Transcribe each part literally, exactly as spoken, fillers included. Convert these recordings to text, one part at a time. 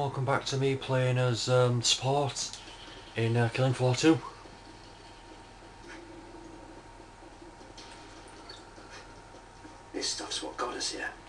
welcome back to me playing as um, Sport in uh, Killing Floor two. This stuff's what got us here.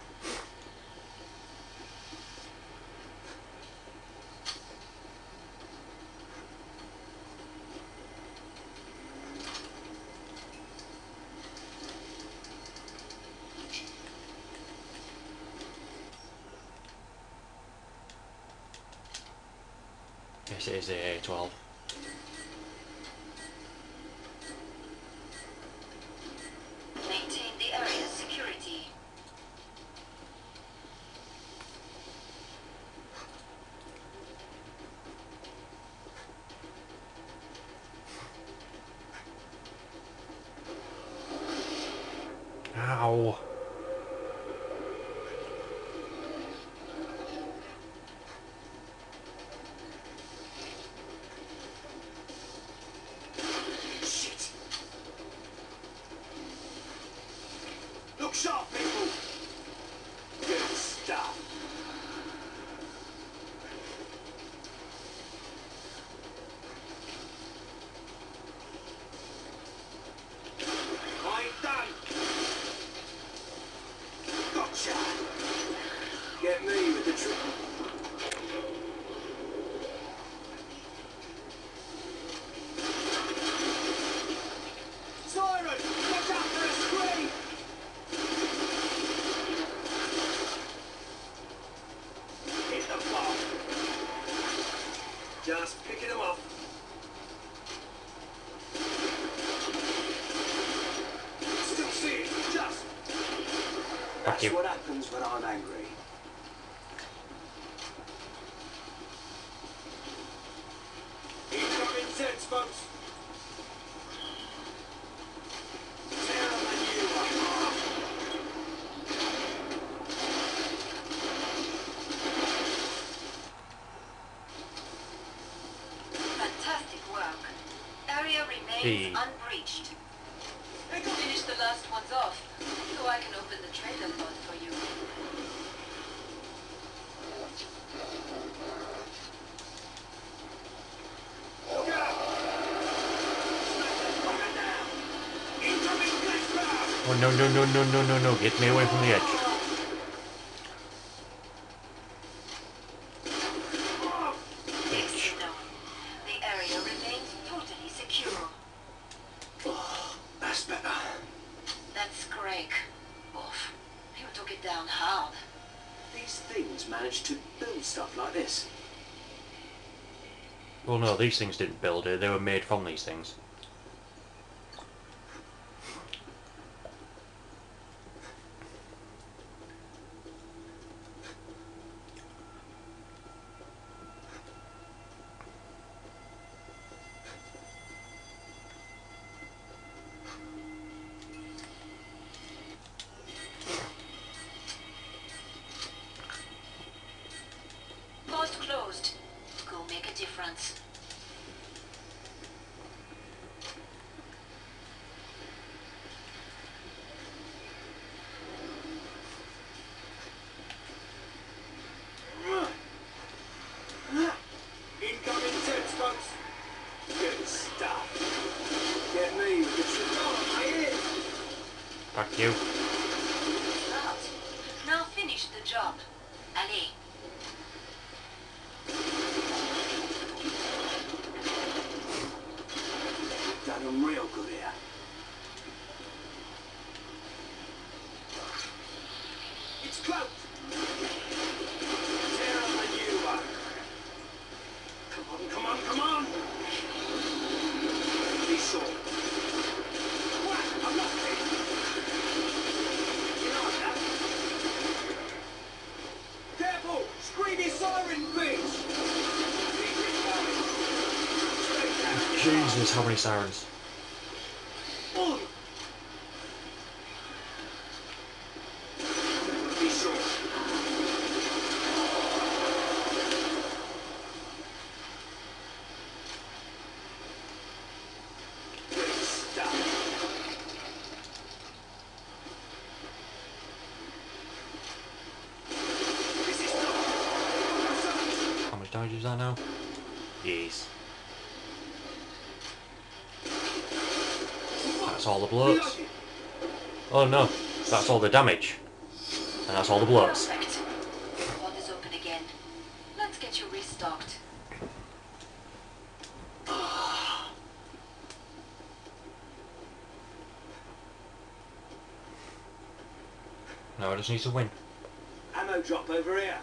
Yes, it is the A twelve. Maintain the area's security. Ow. Shit! Look sharp, people! Good stuff. I ain't done. Gotcha. Get me with the trick. Siren, watch out for a screen! Hit the block. Just picking them up. Still see it, just. That's you. what happens when I'm angry. Incoming sets, folks. Tear 'em and you are. Fantastic work. Area remains Hey. unbreached. Finish the last ones off, so I can open the trailer pod for you. Look out! Smash that fucker down! Incoming flashback! Oh no no no no no no no! Get me away from the edge. Yes, no. The area remains totally secure. Oh, that's better. That's Craig. Oof. You took it down hard. These things manage to build stuff like this. Well, no, these things didn't build it. They were made from these things. Post closed. Go make a difference. Incoming sets, folks. Good stuff. Get me with the trick. Oh, my ears! Fuck you. Start. Now finish the job. Allez. Done 'em real good here. It's cloaked. Tear 'em and you are. Come on, come on, come on. Be sure. Whack! I'm not dead. You like that? Careful! Screamy siren, bitch! Secret coming. Straight down. Jesus, how many sirens? Oi! Be sure. Good stuff. This is not. damage is that now? Yes. That's all the bloats. Oh no, that's all the damage. And that's all the bloats. Perfect. The pod is open again. Let's get you restocked. Now I just need to win. Ammo drop over here.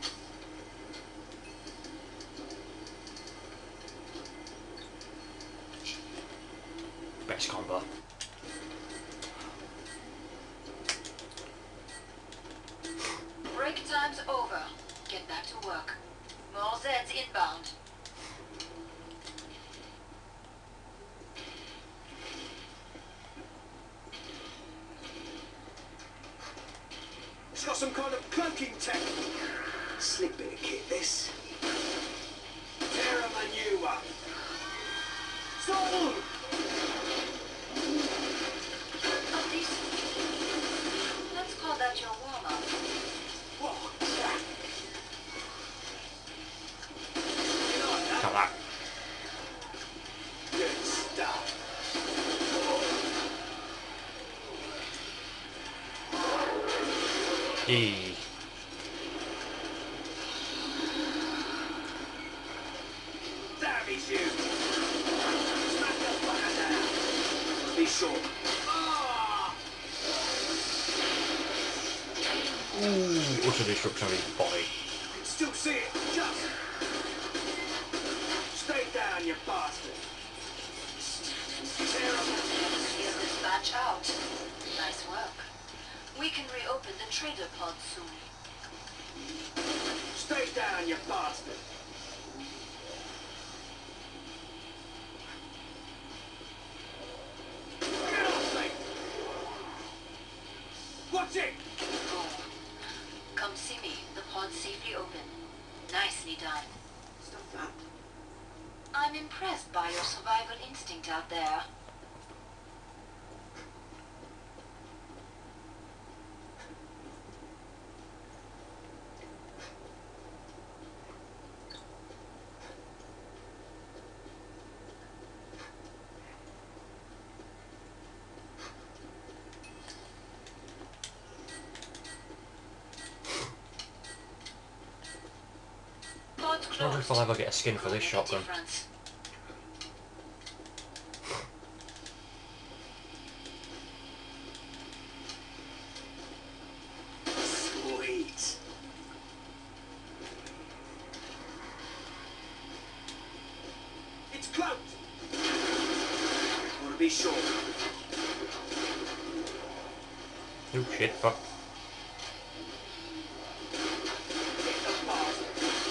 Best combo. Break time's over. Get back to work. More Zeds inbound. It's got some kind of cloaking tech. Slick bit of kit, this. Tear 'em a new one. Sold! At least, let's call that your warm-up. What? You like that? Got that. Good stuff. E. Damn his you. Smack the fucker down. Be sure. Ah! Ooh, utter destruction of his body. I can still see it. Just. Stay down, you bastard. Tear 'em a Clear this batch out. Nice work. We can reopen the trader pod soon. Stay down, you bastard! Get off me! What's it? Go. Come see me. The pod's safely open. Nicely done. Stop that. I'm impressed by your survival instinct out there. Pod I wonder if I'll ever get a skin for this shotgun. difference. Sweet. It's cloaked! Want to be sure. Oh shit, fuck. Get the bastard.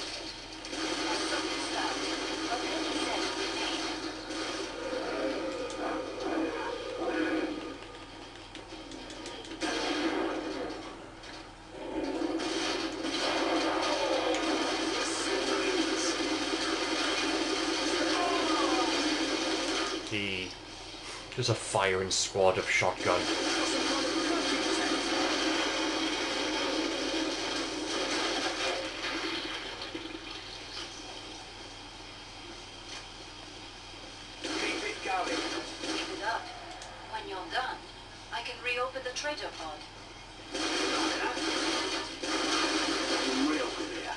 The there's a firing squad of shotgun. Keep it going. Keep it up. When you're done, I can reopen the trader pod. Like that. Real good here.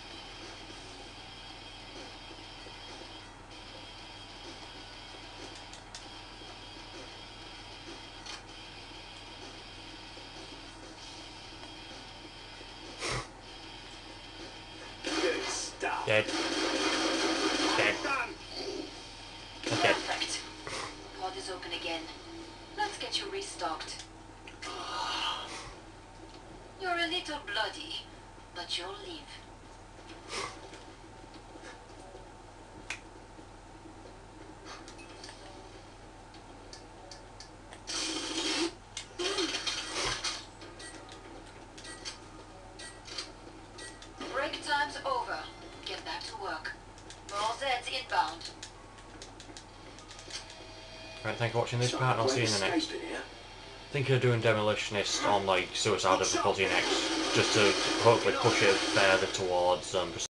Good stuff. Dead. Dead. Done. Okay. Perfect. Pod is open again. Let's get you restocked. You're a little bloody, but you'll live. Break time's over. Get back to work. More Zeds inbound. Right, thank you for watching this part and I'll see you in the next. Escaping here. Think of doing Demolitionist on like Suicide of the Difficulty next, just to hopefully push it further towards um,